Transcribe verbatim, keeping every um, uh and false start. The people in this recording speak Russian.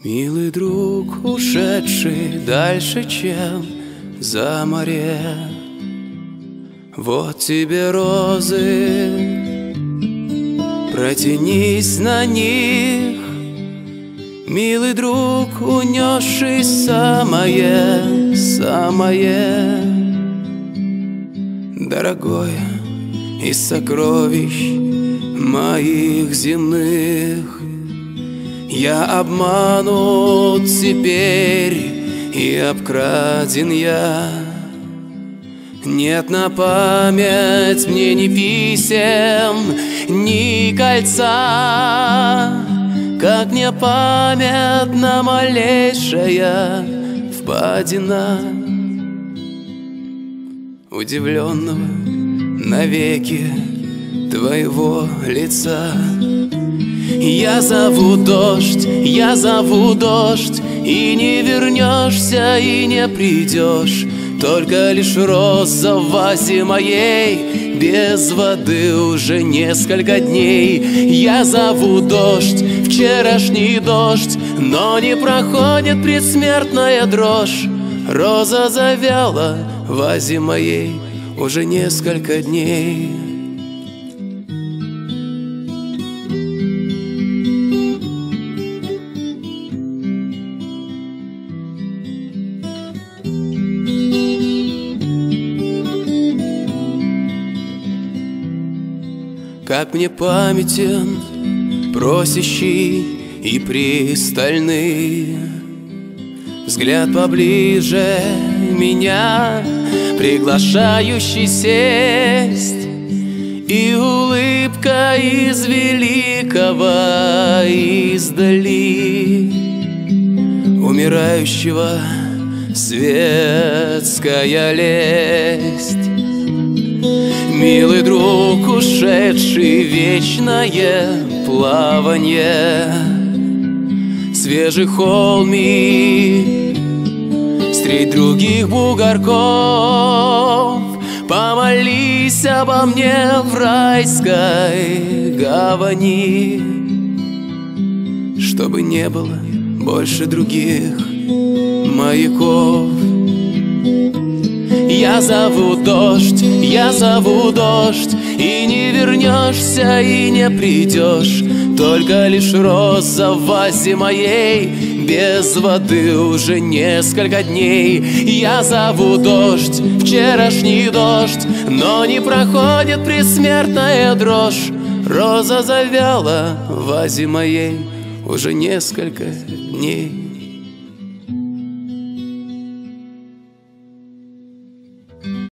Милый друг, ушедший дальше, чем за море, вот тебе розы, протянись на них. Милый друг, унесший самое, самое дорогое из сокровищ моих земных. Я обманут теперь и обкраден я. Нет на память мне ни писем, ни кольца, как мне памятна малейшая впадина удивленного навеки твоего лица. Я зову дождь, я зову дождь, и не вернешься, и не придешь. Только лишь роза в вазе моей, без воды уже несколько дней. Я зову дождь, вчерашний дождь, но не проходит предсмертная дрожь. Роза завяла в вазе моей уже несколько дней. Как мне памятен просящий и пристальный взгляд поближе меня, приглашающий сесть, и улыбка из великого издали умирающего светская лесть. Милый друг, ушедший в вечное плаванье, свежий холмик средь других бугорков, помолись обо мне в райской гавани, чтобы не было больше других маяков. Я зову дождь, я зову дождь, и не вернешься, и не придешь. Только лишь роза в вазе моей, без воды уже несколько дней. Я зову дождь, вчерашний дождь, но не проходит предсмертная дрожь. Роза завяла в вазе моей уже несколько дней.